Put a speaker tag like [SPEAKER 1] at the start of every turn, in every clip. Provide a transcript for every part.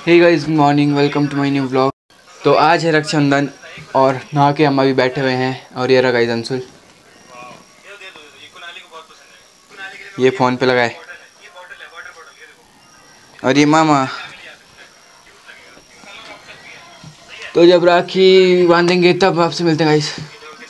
[SPEAKER 1] Hey guys, good morning, welcome to my new vlog. तो आज है रक्षाबंधन और नहा के अम्मा भी बैठे हुए हैं और ये रहा गाइस अंशुल, ये फ़ोन पे लगाए और ये मामा। तो जब राखी बांधेंगे तब आपसे मिलते हैं गाइस।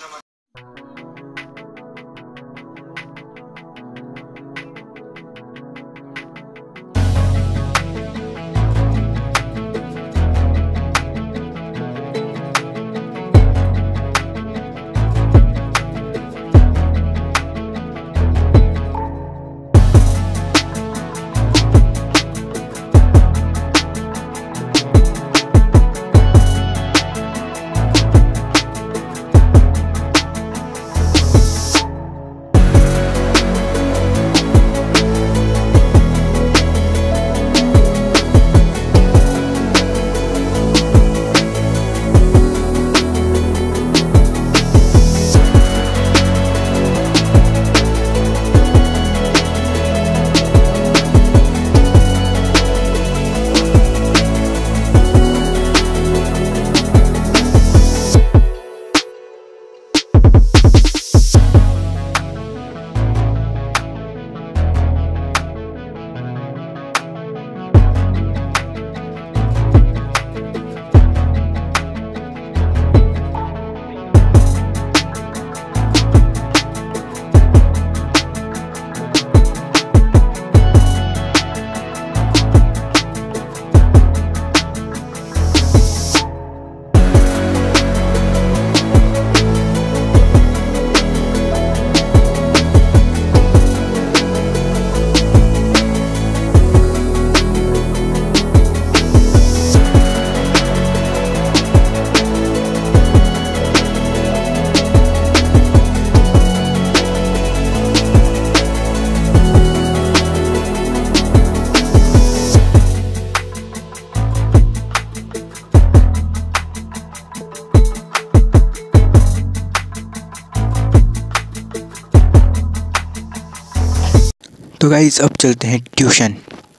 [SPEAKER 1] तो गाइस अब चलते हैं ट्यूशन,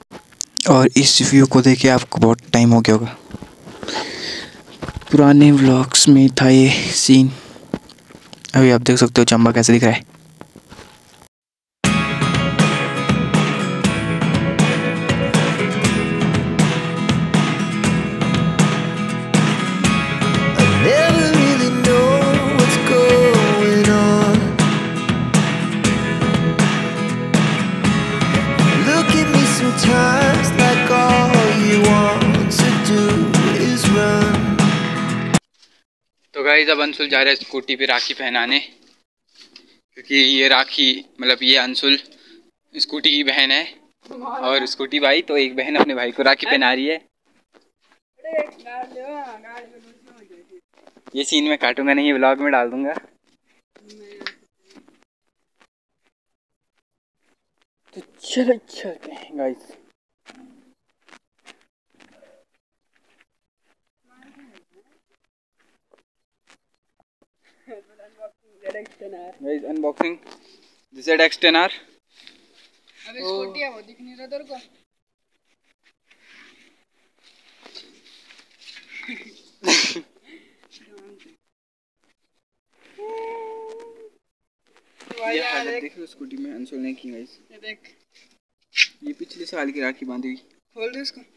[SPEAKER 1] और इस व्यू को देख के आपको बहुत टाइम हो गया होगा। पुराने व्लॉग्स में था ये सीन। अभी आप देख सकते हो चंबा कैसे दिख रहा है। तो गाइस अब अंशुल जा रहा है स्कूटी पे राखी पहनाने, क्योंकि ये राखी मतलब ये अंशुल स्कूटी की बहन है और स्कूटी भाई, तो एक बहन अपने भाई को राखी पहना रही है। ये सीन मैं काटूंगा नहीं, व्लॉग में डाल दूंगा। तो चलो चलते हैं गाइस। Guys unboxing ZX10R।
[SPEAKER 2] अब स्कूटी है वो दिख नहीं रहा तेरे को।
[SPEAKER 1] ये हालत देखो स्कूटी में अंशुल ने की गाइस।
[SPEAKER 2] ये देख,
[SPEAKER 1] ये पिछले साल की राखी बांधी हुई।
[SPEAKER 2] खोल दे इसको।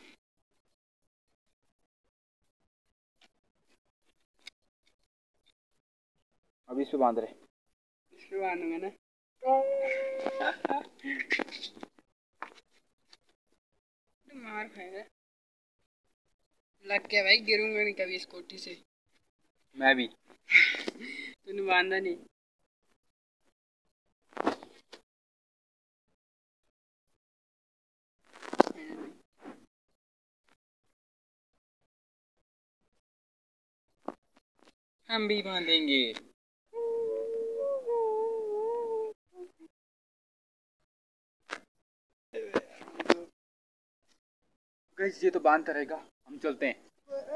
[SPEAKER 1] अभी इस पे बांध रहे।
[SPEAKER 2] इस पे बांधूंगा ना। मार खाएगा। लग गया भाई, गिरूंगा नहीं कभी स्कूटी से।
[SPEAKER 1] मैं भी।
[SPEAKER 2] तूने बांधा नहीं।
[SPEAKER 1] हम भी बांधेंगे। गाइस ये तो बांधता रहेगा, हम चलते हैं।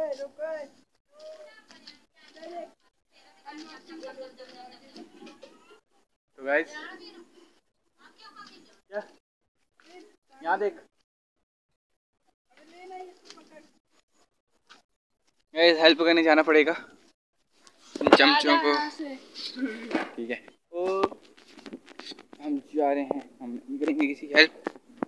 [SPEAKER 1] तो गाइस क्या यहाँ देख, हेल्प करने जाना पड़ेगा चमचों को। ठीक है, तो हम जा रहे हैं, हम नहीं करेंगे किसी की हेल्प।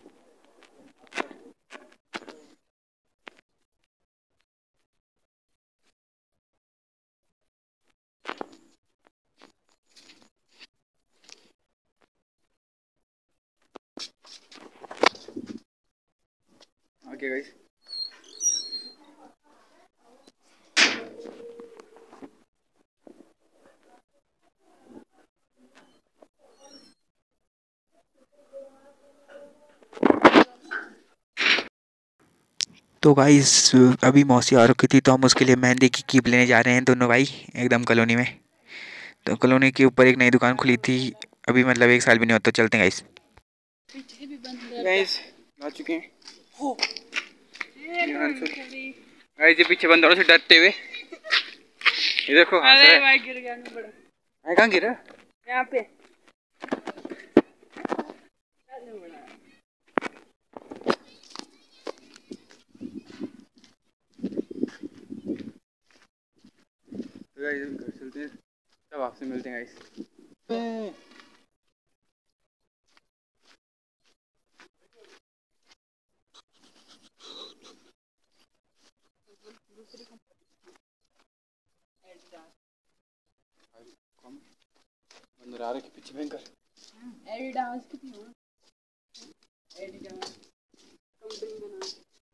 [SPEAKER 1] ओके गाइस, तो गाइस अभी मौसी आ रखी थी, तो हम उसके लिए मेहंदी की कीप लेने जा रहे हैं दोनों भाई, एकदम कॉलोनी में। तो कॉलोनी के ऊपर एक नई दुकान खुली थी अभी, मतलब 1 साल भी नहीं होता। चलते हैं गाइस। गाइस आ चुके हैं। गाइस ये पीछे बंदरों से डरते हुए, ये देखो हंस रहा है।
[SPEAKER 2] भाई गिर गया ना बड़ा।
[SPEAKER 1] मैं कहाँ गिरा?
[SPEAKER 2] यहाँ पे।
[SPEAKER 1] तो गाइस घर चलते हैं, तब आपसे मिलते हैं गाइस। बंदर आ रहे के पीछे भयंकर।
[SPEAKER 2] एडिडास की थी वो। एडिडास कंपनी का नाम।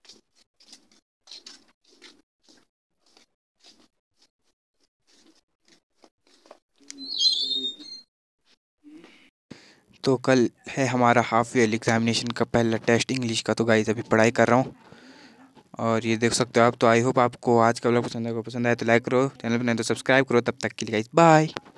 [SPEAKER 1] तो कल है हमारा हाफ ईयरली एग्जामिनेशन का पहला टेस्ट इंग्लिश का। तो गाइस अभी पढ़ाई कर रहा हूँ, और ये देख सकते हो आप। तो आई होप आपको आज का व्लॉग पसंद आएगा। पसंद आए तो लाइक करो, चैनल पर नहीं तो सब्सक्राइब करो। तब तक के लिए गाइस बाय।